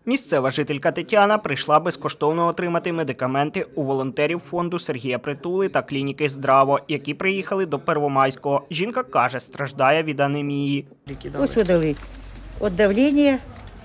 Місцева жителька Тетяна прийшла безкоштовно отримати медикаменти у волонтерів фонду Сергія Притули та клініки «Здраво», які приїхали до Первомайського. Жінка каже, страждає від анемії. Ось видали від давлення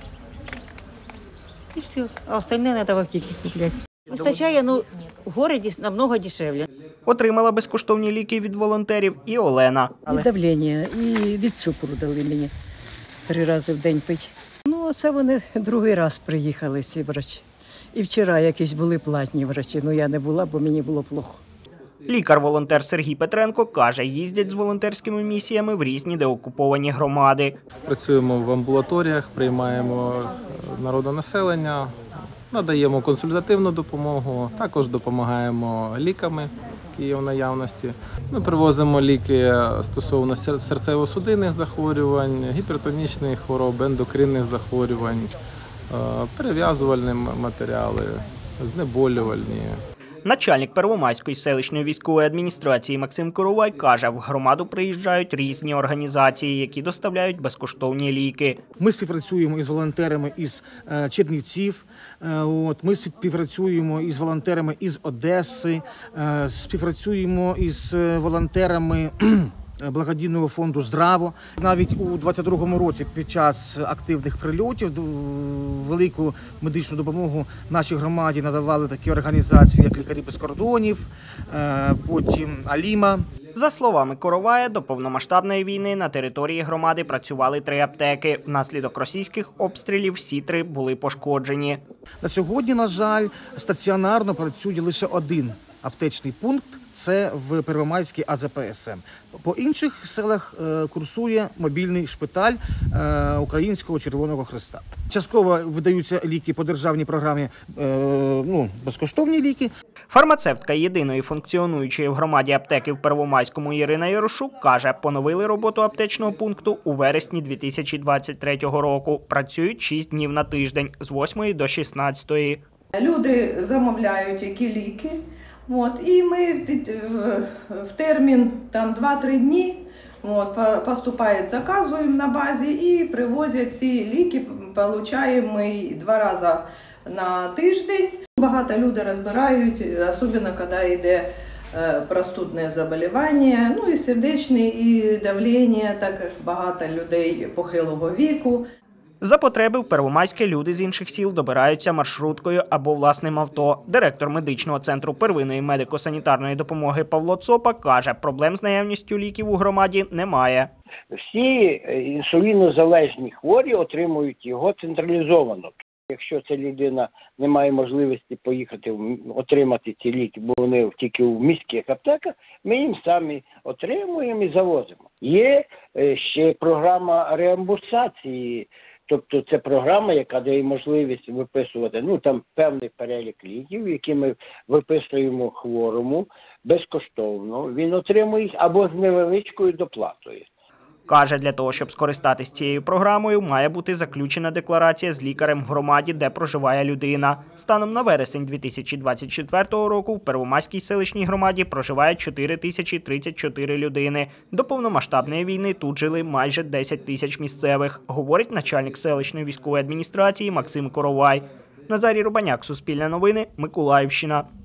і все. А остальне треба в аптеці купляти. Вистачає, в городі намного дешевле. Отримала безкоштовні ліки від волонтерів і Олена. Від давлення і від цукру дали мені 3 рази в день пити. Це вони другий раз приїхали, ці врачі. І вчора якісь були платні врачі, я не була, бо мені було плохо. Лікар-волонтер Сергій Петренко каже, їздять з волонтерськими місіями в різні деокуповані громади. Працюємо в амбулаторіях, приймаємо народонаселення, надаємо консультативну допомогу, також допомагаємо ліками, які є в наявності. Ми привозимо ліки стосовно серцево-судинних захворювань, гіпертонічних хвороб, ендокринних захворювань, перев'язувальні матеріали, знеболювальні. Начальник Первомайської селищної військової адміністрації Максим Коровай каже, в громаду приїжджають різні організації, які доставляють безкоштовні ліки. Ми співпрацюємо із волонтерами із Чернівців, ми співпрацюємо із волонтерами із Одеси, співпрацюємо із волонтерами благодійного фонду «Здраво». Навіть у 2022 році під час активних прильотів велику медичну допомогу нашій громаді надавали такі організації, як «Лікарі без кордонів», потім «Аліма». За словами Коровая, до повномасштабної війни на території громади працювали 3 аптеки. Внаслідок російських обстрілів всі 3 були пошкоджені. На сьогодні, на жаль, стаціонарно працює лише 1 аптечний пункт – це в Первомайській АЗПСМ. По інших селах курсує мобільний шпиталь Українського Червоного Хреста. Частково видаються ліки по державній програмі, безкоштовні ліки. Фармацевтка єдиної функціонуючої в громаді аптеки в Первомайському Ірина Ярошук каже, поновили роботу аптечного пункту у вересні 2023 року. Працюють 6 днів на тиждень з 8 до 16. Люди замовляють які ліки. І ми в термін 2-3 дні поступає заказ на базі і привозять ці ліки, отримуємо ми 2 рази на тиждень. Багато людей розбирають, особливо коли йде простудне заболівання, і сердечне, і давлення, так як багато людей похилого віку. За потреби в Первомайське люди з інших сіл добираються маршруткою або власним авто. Директор медичного центру первинної медико-санітарної допомоги Павло Цопа каже, проблем з наявністю ліків у громаді немає. Всі інсулінозалежні хворі отримують його централізовано. Якщо ця людина не має можливості поїхати отримати ці ліки, бо вони тільки в міських аптеках, ми їм самі отримуємо і завозимо. Є ще програма реамбурсації. Тобто це програма, яка дає можливість виписувати певний перелік ліків, які ми виписуємо хворому безкоштовно. Він отримує їх або з невеличкою доплатою. Каже, для того, щоб скористатись цією програмою, має бути заключена декларація з лікарем в громаді, де проживає людина. Станом на вересень 2024 року в Первомайській селищній громаді проживає 4034 людини. До повномасштабної війни тут жили майже 10 тисяч місцевих, говорить начальник селищної військової адміністрації Максим Коровай. Назарій Рубаняк, Суспільне новини, Миколаївщина.